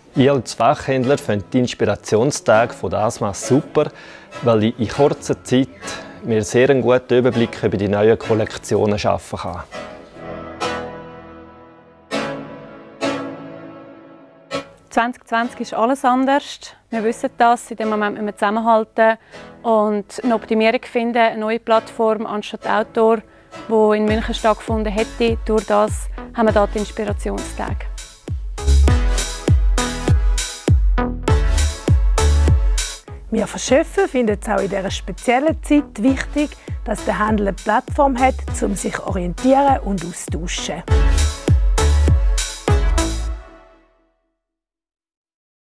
Ich als Fachhändler finde die Inspirationstage von der ASMA super, weil ich in kurzer Zeit mir sehr einen guten Überblick über die neuen Kollektionen schaffen kann. «2020 ist alles anders. Wir wissen das. In dem Moment müssen wir zusammenhalten und eine Optimierung finden, eine neue Plattform anstatt Outdoor, die in München stattgefunden hätte. Durch das haben wir hier die Inspirationstage. Wir von Schöffen finden es auch in dieser speziellen Zeit wichtig, dass der Handel eine Plattform hat, um sich zu orientieren und auszutauschen.